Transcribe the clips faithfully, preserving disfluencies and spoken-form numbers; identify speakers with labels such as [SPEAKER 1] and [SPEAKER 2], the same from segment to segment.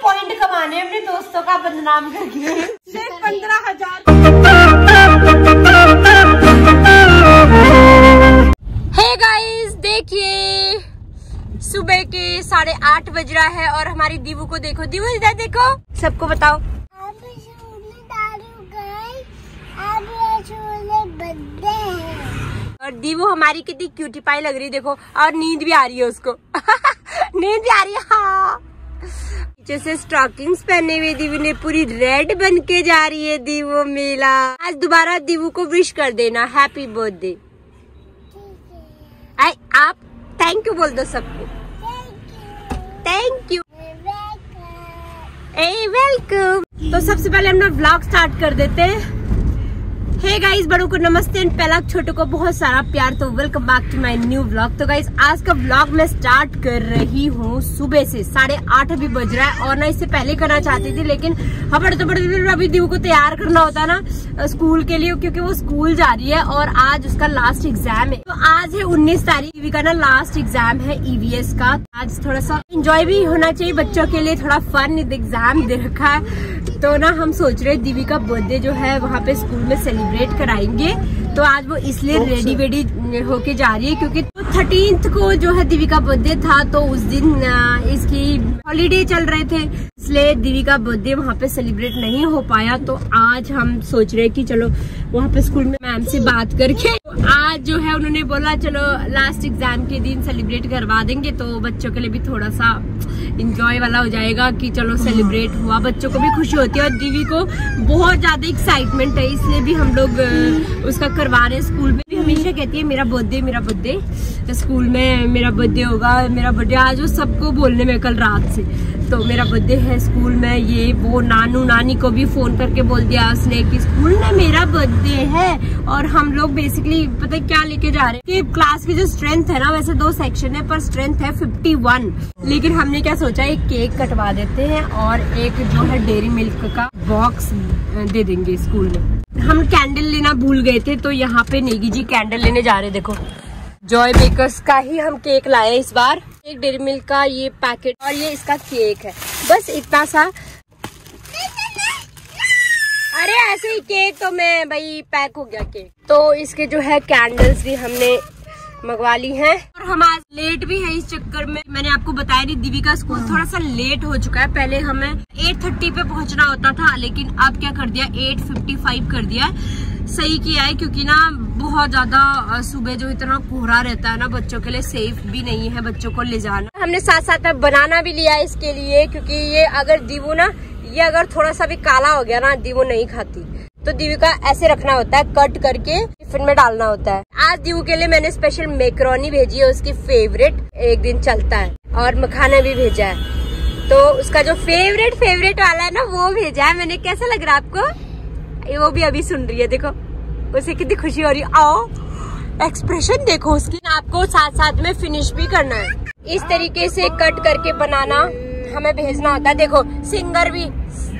[SPEAKER 1] Point कमाने अपने दोस्तों का बदनाम करके। सिर्फ पंद्रह हजार। हे गाइस देखिए, सुबह के साढ़े आठ बज रहा है और हमारी दीवू को देखो। दीवू इधर देखो, सबको बताओ। और दीवू हमारी कितनी क्यूटी पाई लग रही है देखो, और नींद भी आ रही है उसको। नींद भी आ रही है। हाँ, पीछे से स्टॉकिंग्स पहने हुए दीवू ने पूरी रेड बन के जा रही है। दीवू मेला आज दोबारा दीवू को विश कर देना हैप्पी बर्थडे। आई आप थैंक यू बोल दो सबको। थैंक यू, ए वेलकम। तो सबसे पहले हम लोग व्लॉग स्टार्ट कर देते हैं। हे hey गाइस, बड़ों को नमस्ते एंड पहला छोटों को बहुत सारा प्यार। तो welcome back to my new vlog. तो गाइस आज का व्लॉग मैं स्टार्ट कर रही हूँ सुबह से। साढ़े आठ अभी बज रहा है और ना इससे पहले करना चाहती थी, लेकिन हबड़ तो बड़े अभी दीवू को तैयार करना होता है ना स्कूल के लिए, क्योंकि वो स्कूल जा रही है और आज उसका लास्ट एग्जाम है। तो आज है उन्नीस तारीख, दीवी का ना लास्ट एग्जाम है ईवीएस का। आज थोड़ा सा एंजॉय भी होना चाहिए बच्चों के लिए, थोड़ा फन एग्जाम दे रखा है। तो ना हम सोच रहे दीवी का बर्थडे जो है वहाँ पे स्कूल में सेलिब्रेट कराएंगे। तो आज वो इसलिए रेडी वेडी होके जा रही है क्योंकि थर्टीन्थ को जो है दीवी का बर्थडे था, तो उस दिन इसकी हॉलीडे चल रहे थे, इसलिए दीवी का बर्थडे वहाँ पे सेलिब्रेट नहीं हो पाया। तो आज हम सोच रहे कि चलो वहाँ पे स्कूल में मैम से बात करके तो आज जो है उन्होंने बोला चलो लास्ट एग्जाम के दिन सेलिब्रेट करवा देंगे, तो बच्चों के लिए भी थोड़ा सा इंजॉय वाला हो जाएगा कि चलो सेलिब्रेट हुआ, बच्चों को भी खुशी होती है। और दीवी को बहुत ज्यादा एक्साइटमेंट है, इसलिए भी हम लोग उसका करवा रहे हैं। स्कूल में भी हमेशा कहती है मेरा बर्थडे मेरा बर्थडे, तो स्कूल में मेरा बर्थडे होगा मेरा बर्थडे। आज वो सबको बोलने में कल रात से तो मेरा बर्थडे है स्कूल में, ये वो नानू नानी को भी फोन करके बोल दिया उसने कि स्कूल में मेरा बर्थडे है। और हम लोग बेसिकली पता है क्या लेके जा रहे हैं कि क्लास की जो स्ट्रेंथ है ना, वैसे दो सेक्शन है पर स्ट्रेंथ है फिफ्टी वन, लेकिन हमने क्या सोचा एक केक कटवा देते हैं और एक जो है डेयरी मिल्क का बॉक्स दे देंगे स्कूल में। हम कैंडल लेना भूल गए थे, तो यहाँ पे नेगी जी कैंडल लेने जा रहे। देखो जॉय बेकर्स का ही हम केक लाए इस बार, एक डेयरी मिल्क का ये पैकेट और ये इसका केक है, बस इतना सा। अरे ऐसे ही केक तो मैं भाई पैक हो गया केक। तो इसके जो है कैंडल्स भी हमने मंगवा ली हैं और हम आज लेट भी है इस चक्कर में। मैंने आपको बताया नहीं, दीवी का स्कूल थोड़ा सा लेट हो चुका है। पहले हमें आठ तीस पे पहुंचना होता था, लेकिन अब क्या कर दिया आठ पचपन कर दिया है। सही किया है क्योंकि ना बहुत ज्यादा सुबह जो इतना कोहरा रहता है ना, बच्चों के लिए सेफ भी नहीं है बच्चों को ले जाना। हमने साथ साथ में बनाना भी लिया इसके लिए, क्योंकि ये अगर दीवू ना ये अगर थोड़ा सा भी काला हो गया ना, दीवू नहीं खाती। तो दीवी का ऐसे रखना होता है, कट करके टिफिन में डालना होता है। आज दीवू के लिए मैंने स्पेशल मैकरोनी भेजी है, उसकी फेवरेट, एक दिन चलता है, और मखाना भी भेजा है। तो उसका जो फेवरेट फेवरेट वाला है ना वो भेजा है मैंने। कैसा लग रहा है आपको? वो भी अभी सुन रही है, देखो उसे कितनी खुशी हो रही है। आओ एक्सप्रेशन देखो उसकी। आपको साथ साथ में फिनिश भी करना है, इस तरीके से कट करके बनाना हमें भेजना होता है। देखो सिंगर भी,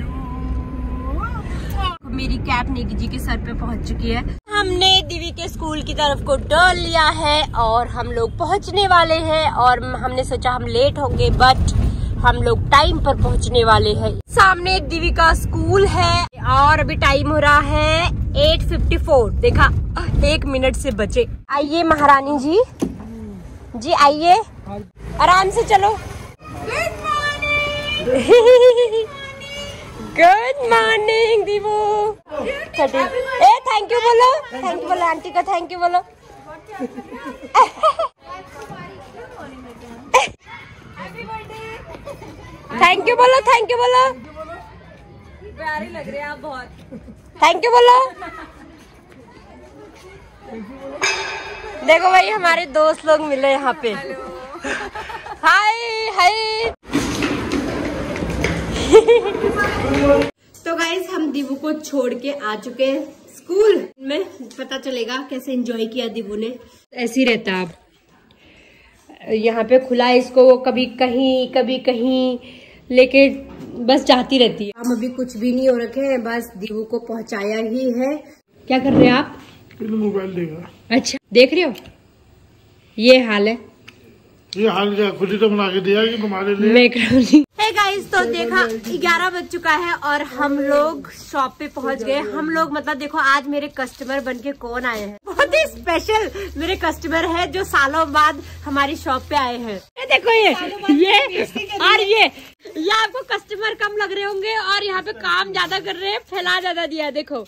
[SPEAKER 1] मेरी कैप नेगी जी के सर पे पहुंच चुकी है। हमने दीवी के स्कूल की तरफ को टर्न लिया है और हम लोग पहुंचने वाले हैं। और हमने सोचा हम लेट होंगे, बट हम लोग टाइम पर पहुंचने वाले हैं। सामने दीवी का स्कूल है और अभी टाइम हो रहा है आठ चौवन। देखा एक मिनट से बचे। आइए महारानी जी, जी आइए, आराम से चलो। Good morning Divu. ए थैंक यू बोलो, थैंक यू बोलो आंटी को, थैंक यू बोलो। थैंक यू बोलो, थैंक यू बोलो। प्यारी लग रहे हैं आप बहुत। थैंक यू बोलो। देखो भाई हमारे दोस्त लोग मिले यहाँ पे। हाय हाय। तो गाइस हम दीवू को छोड़ के आ चुके हैं स्कूल में। पता चलेगा कैसे एंजॉय किया दीवू ने। ऐसे ही रहता है अब यहाँ पे खुला है इसको, वो कभी कहीं कभी कहीं लेके बस जाती रहती है। हम अभी कुछ भी नहीं हो रखे हैं, बस दीवू को पहुंचाया ही है। क्या कर रहे हैं आप?
[SPEAKER 2] मोबाइल देगा।
[SPEAKER 1] अच्छा देख रहे हो, ये हाल है।
[SPEAKER 2] ये हाल खुद ही तो बना के दिया कि तुम्हारे लिए
[SPEAKER 1] मैक्रोनी। हे गाइस, तो देखा ग्यारह बज चुका है और हम लोग शॉप पे पहुंच गए। हम लोग मतलब देखो आज मेरे कस्टमर बनके कौन आए हैं, बहुत ही स्पेशल मेरे कस्टमर है जो सालों बाद हमारी शॉप पे आए हैं। ये देखो ये ये और ये ये आपको कस्टमर कम लग रहे होंगे और यहाँ पे काम ज्यादा कर रहे हैं, फैला ज्यादा दिया है। देखो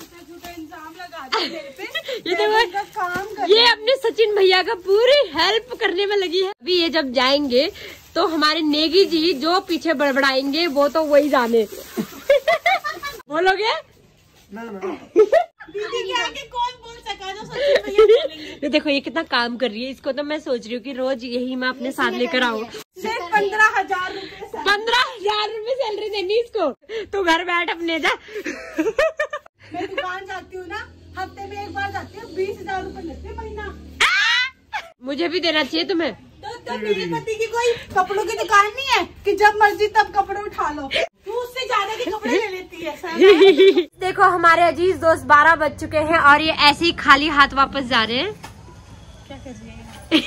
[SPEAKER 1] ये देखो काम ये अपने सचिन भैया का पूरी हेल्प करने में लगी है। अभी ये जब जाएंगे तो हमारे नेगी जी जो पीछे बड़बड़ाएंगे वो तो वही जाने। बोलोगे
[SPEAKER 3] ना ना दीदी के आगे कौन बोल सका जो सचिन भैया बोलेंगे।
[SPEAKER 1] ये देखो ये कितना काम कर रही है, इसको तो मैं सोच रही हूँ कि रोज यही मैं अपने साथ लेकर आऊँ।
[SPEAKER 3] सिर्फ पंद्रह हजार रूपए
[SPEAKER 1] पंद्रह हजार रूपए सैलरी देनी इसको, तू घर बैठ अपने जा।
[SPEAKER 3] मैं दुकान जाती हूँ ना, हफ्ते में एक बार जाती हूँ, बीस हजार रूपए लेते हैं महीना।
[SPEAKER 1] मुझे भी देना चाहिए तुम्हें।
[SPEAKER 3] तो, तो मेरे पति की कोई कपड़ों की दुकान नहीं है कि जब मर्जी तब कपड़े उठा लो, तू उससे ज्यादा के कपड़े ले लेती है।
[SPEAKER 1] देखो हमारे अजीज दोस्त बारह बज चुके हैं और ये ऐसे ही खाली हाथ वापस जा रहे हैं।
[SPEAKER 3] क्या कर रही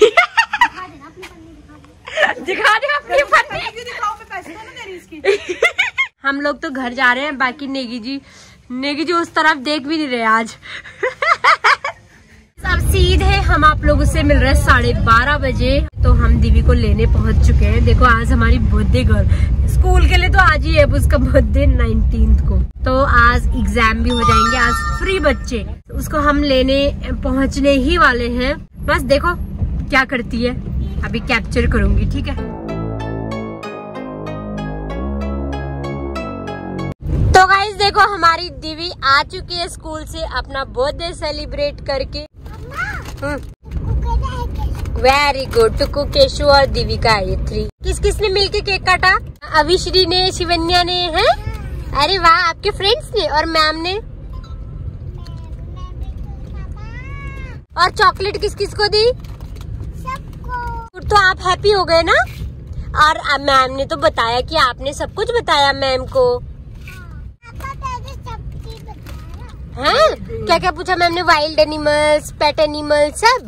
[SPEAKER 3] है?
[SPEAKER 1] दिखा दे अपनी पत्नी।
[SPEAKER 3] दिखाओ, मैं पैसे तो दे रही इसकी।
[SPEAKER 1] हम लोग तो घर जा रहे हैं, बाकी नेगी जी नेगी जी उस तरफ देख भी नहीं रहे आज। अब सीधे हम आप लोगों से मिल रहे हैं साढ़े बारह बजे। तो हम दीवी को लेने पहुंच चुके हैं। देखो आज हमारी बर्थडे गर्ल, स्कूल के लिए तो आज ही है उसका बर्थडे नाइनटीन्थ को, तो आज एग्जाम भी हो जाएंगे, आज फ्री बच्चे, उसको हम लेने पहुंचने ही वाले हैं। बस देखो क्या करती है, अभी कैप्चर करूंगी, ठीक है। तो गाइस देखो हमारी दीवी आ चुकी है स्कूल से अपना बर्थडे सेलिब्रेट करके। Very good. टुकू, केशु और दीवी का ये थ्री। किस किस ने मिलके केक काटा? अभिश्री ने, शिवन्या ने, हैं? अरे वाह, आपके फ्रेंड्स ने और मैम ने। और चॉकलेट किस किस को दी? सबको। तो आप हैप्पी हो गए ना? और मैम ने तो बताया कि आपने सब कुछ बताया मैम को। हाँ, क्या क्या पूछा मैम ने? वाइल्ड एनिमल्स, पेट एनिमल्स सब।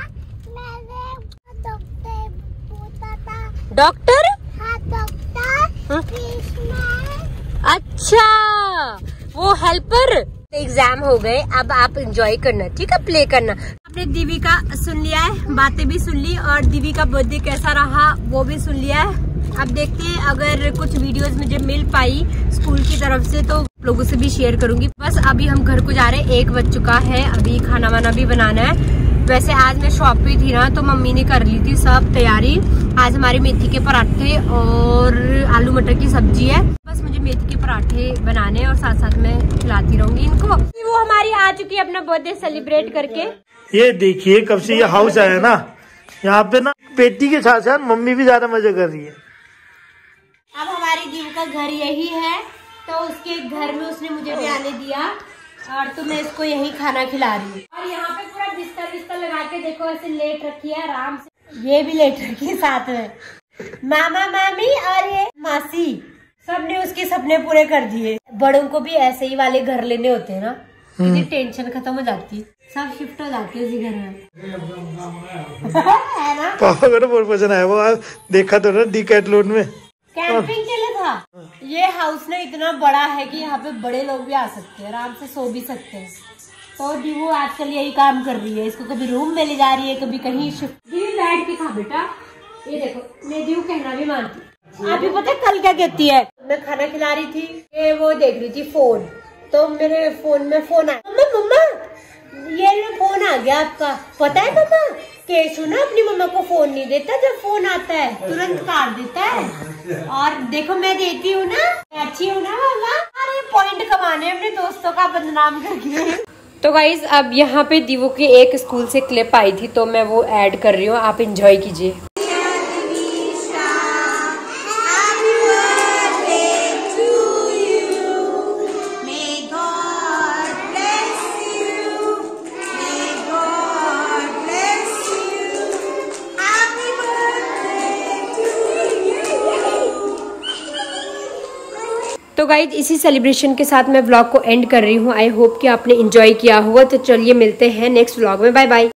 [SPEAKER 1] डॉक्टर? हाँ, डॉक्टर। अच्छा, वो हेल्पर। एग्जाम हो गए, अब आप एंजॉय करना, ठीक है, प्ले करना। आपने दीवी का सुन लिया है, बातें भी सुन ली और दीवी का बर्थडे कैसा रहा वो भी सुन लिया है। अब देखते हैं अगर कुछ वीडियोस मुझे मिल पाई स्कूल की तरफ से तो लोगों से भी शेयर करूंगी। बस अभी हम घर को जा रहे हैं, एक बज चुका है, अभी खाना वाना भी बनाना है। वैसे आज मैं शॉप पे थी ना, तो मम्मी ने कर ली थी सब तैयारी। आज हमारी मेथी के पराठे और आलू मटर की सब्जी है। बस मुझे मेथी के पराठे बनाने और साथ साथ में खिलाती रहूंगी इनको। वो हमारी आ चुकी है अपना बर्थडे सेलिब्रेट करके।
[SPEAKER 2] ये देखिए कब से ये हाउस आया ना, यहाँ पे ना बेटी के साथ साथ मम्मी भी ज्यादा मजे कर रही है।
[SPEAKER 1] अब हमारी दीव का घर यही है, तो उसके घर में उसने मुझे भी आने दिया और तो मैं इसको यही खाना खिला रही हूँ। और यहाँ पे पूरा बिस्तर बिस्तर लगा के देखो ऐसे लेट रखी है आराम से, ये भी लेट रखी है साथ में। मामा मामी और ये मासी सबने उसके सपने पूरे कर दिए। बड़ों को भी ऐसे ही वाले घर लेने होते हैं ना, कितनी टेंशन खत्म हो जाती है, सब शिफ्ट हो जाते हैं इसी घर में। है ना?
[SPEAKER 2] पापा को बहुत पसंद आया, वो देखा तो ना डीकैथलॉन में
[SPEAKER 1] कैंपिंग के लिए था। ये हाउस ना इतना बड़ा है कि यहाँ पे बड़े लोग भी आ सकते हैं, आराम से सो भी सकते हैं। तो दीवू आजकल यही काम कर रही है, इसको कभी रूम में ले जा रही है, कभी कहीं शिफ्ट। दीवू बैठ के खा बेटा, ये देखो मैं दीवू कहना भी मानती। आप ही पता है कल क्या कहती है? मैं खाना खिला रही थी, ये वो देख रही थी फोन, तो मेरे फोन में फोन आया, मम्मा मम्मा ये लो फोन आ गया आपका। पता है मम्मा, केशु ना अपनी मम्मा को फोन नहीं देता, जब फोन आता है तुरंत काट देता है। और देखो मैं देती हूँ ना, अच्छी हूँ ना मम्मा। अरे पॉइंट कमाने अपने दोस्तों का बदनाम करके। तो गाइज अब यहाँ पे दीवू की एक स्कूल से क्लिप आई थी, तो मैं वो ऐड कर रही हूँ, आप इंजॉय कीजिए। तो गाइज इसी सेलिब्रेशन के साथ मैं व्लॉग को एंड कर रही हूँ। आई होप कि आपने एंजॉय किया होगा। तो चलिए मिलते हैं नेक्स्ट व्लॉग में, बाय बाय।